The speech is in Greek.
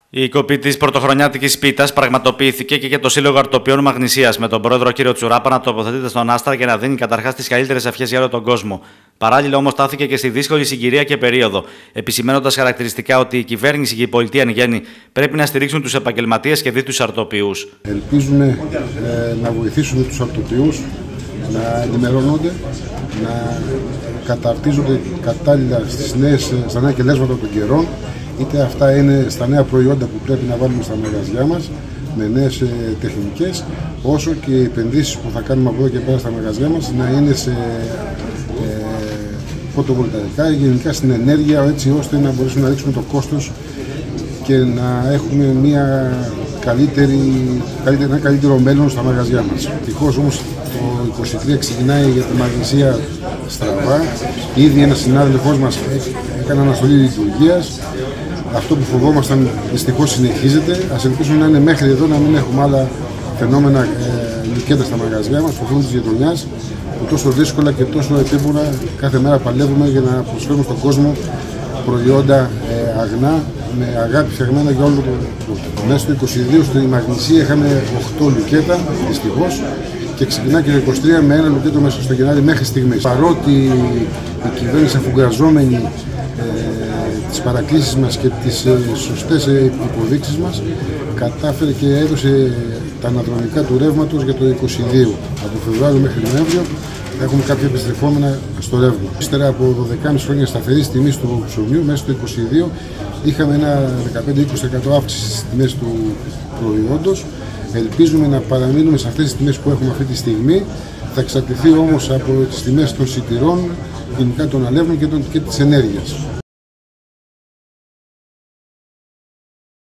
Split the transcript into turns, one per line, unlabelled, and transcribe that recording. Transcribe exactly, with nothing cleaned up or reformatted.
Η κοπή τη πρωτοχρονιάτικης πίτας πραγματοποιήθηκε και για το Σύλλογο Αρτοπιών Μαγνησίας, με τον πρόεδρο κ. Τσουράπα να τοποθετείται στον Άστρα και να δίνει καταρχάς τις καλύτερες ευχές για όλο τον κόσμο. Παράλληλα, όμως, στάθηκε και στη δύσκολη συγκυρία και περίοδο, επισημαίνοντας χαρακτηριστικά ότι η κυβέρνηση και η πολιτεία εν γέννη πρέπει να στηρίξουν τους επαγγελματίες και δι' τους αρτοπιούς.
Ελπίζουμε ε, να βοηθήσουμε τους αρτοπιούς να ενημερώνονται, να καταρτίζονται κατάλληλα στις νέες, στα νέα κελέσματα των καιρών. Είτε αυτά είναι στα νέα προϊόντα που πρέπει να βάλουμε στα μαγαζιά μας με νέες ε, τεχνικές, όσο και οι επενδύσεις που θα κάνουμε από εδώ και πέρα στα μαγαζιά μας να είναι σε ε, φωτοβολταϊκά, γενικά στην ενέργεια, έτσι ώστε να μπορέσουμε να ρίξουμε το κόστος και να έχουμε μια καλύτερη, καλύτερη, ένα καλύτερο μέλλον στα μαγαζιά μας. Ευτυχώς όμως το είκοσι τρία ξεκινάει για τη Μαγνησία στραβά. Ήδη ένας συνάδελφός μας έκανε αναστολή λειτουργίας. Αυτό που φοβόμασταν δυστυχώς συνεχίζεται. Ας ελπίσουμε να είναι μέχρι εδώ, να μην έχουμε άλλα φαινόμενα ε, λουκέτα στα μαγαζιά μας, προφανώς της γειτονιάς, που τόσο δύσκολα και τόσο επίπορα κάθε μέρα παλεύουμε για να προσφέρουμε στον κόσμο προϊόντα ε, αγνά, με αγάπη φτιαγμένα για όλο τον κόσμο. Μέσα στο είκοσι δύο στη Μαγνησία είχαμε οκτώ λουκέτα, δυστυχώς, και ξεκινά και το είκοσι τρία με ένα λουκέτο μέσα στο Γενάρη μέχρι στιγμής. Παρότι η κυβέρνηση, αφουγκραζόμενη ε, τις παρακλήσεις μας και τις ε, σωστές υποδείξεις μας, κατάφερε και έδωσε τα αναδρομικά του ρεύματος για το είκοσι δύο. Από Φεβρουάριο μέχρι Νοέμβριο έχουμε κάποια επιστρεφόμενα στο ρεύμα. Ύστερα από δώδεκα και μισό χρόνια σταθερής τιμής του ψωμιού, μέσα στο είκοσι δύο είχαμε ένα δεκαπέντε με είκοσι τοις εκατό αύξηση στις τιμές του προϊόντος. Ελπίζουμε να παραμείνουμε σε αυτές τις τιμές που έχουμε αυτή τη στιγμή. Θα εξαρτηθεί όμως από τις τιμές των σιτηρών, γενικά των αλεύρων και, των, και της ενέργειας.